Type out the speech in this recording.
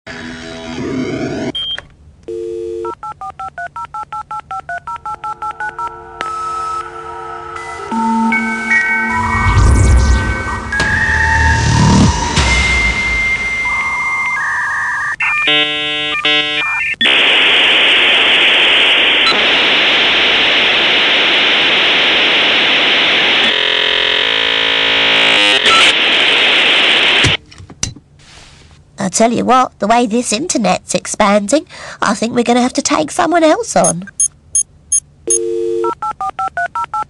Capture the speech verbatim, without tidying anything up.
I tell you what, the way this internet's expanding, I think we're going to have to take someone else on.